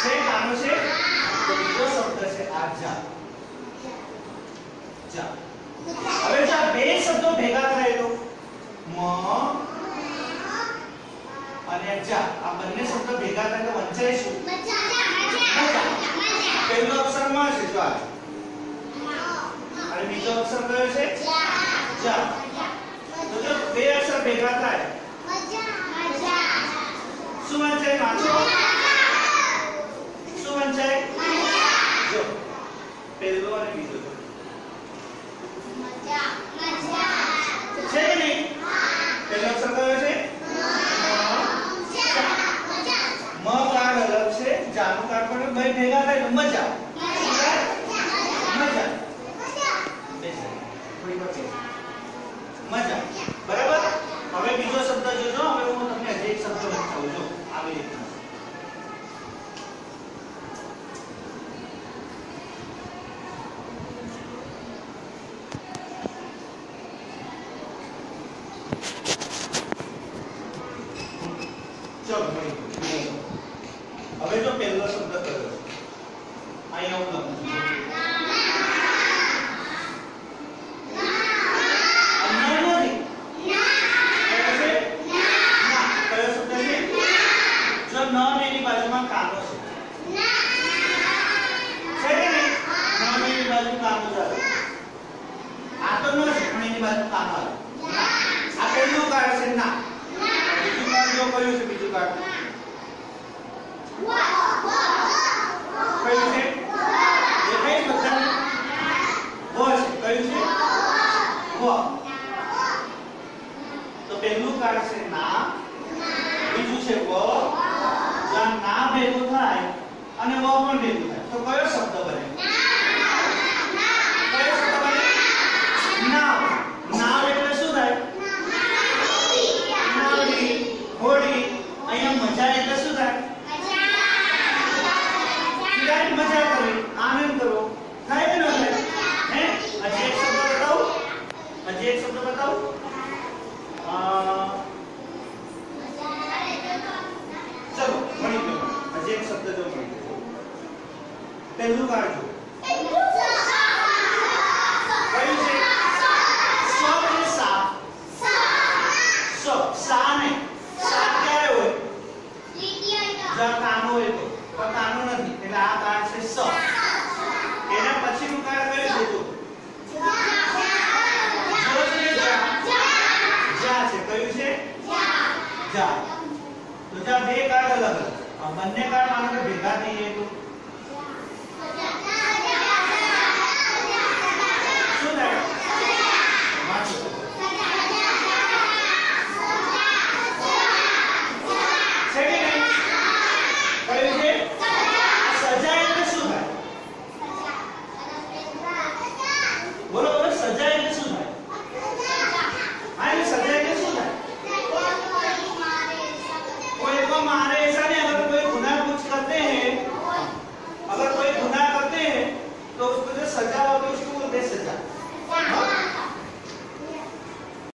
છે કાનો છે તો બીજો શબ્દ છે આ જા જા હવે જો આ બે શબ્દો ભેગા થાય તો મ અને જા આ બંને શબ્દો ભેગા થાય તો વંચાય શું મજા પહેલો અક્ષર મ છે જો આ અને બીજો અક્ષર કયો છે જા તો જો બે અક્ષર ભેગા થાય શું વંચાય નાચો શું વંચાય જો પહેલો અને બીજો છે કે નહીં પહેલો અક્ષર કયો છે મ કાર અલગ છે જાનું કાર પણ બે ભેગા થાય તો મજા મજા મજા બરાબર હવે બીજો શબ્દ જોજો હવે હું તમને હજી એક શબ્દ બતાવું જો આવી રીતના ચલો હવે જો પહેલો શબ્દ કયો અહીંયા હું લખું તો પહેલું કાર્ડ છે ના બીજું છે વ જ્યાં ના ભેગું થાય અને વ પણ ભેગું થાય તો કયો શબ્દ બને કયો શબ્દ બને નાવ નાવ એટલે શું થાય નાવડી હોડી અહીંયા મજા એટલે શું થાય મજા કરવી આનંદ કરવો થાય કે ન થાય હે હજી એક શબ્દ બતાવું હજી એક શબ્દ બતાવું ચલો મળી ગયો હજી એક શબ્દ જો મળી ગયો પહેલું કાઢજો કયું છે સ અને સા સા ને સા ક્યારે હોય જો કાનો હોય તો પણ કાનો નથી એટલે આ કાર્ડ છે સ એના પછીનું કાર્ડ કયું છે તો જા તો જા બે કાર્ડ અલગ બંને કાર્ડ માનો કે ભેગા થઈએ તો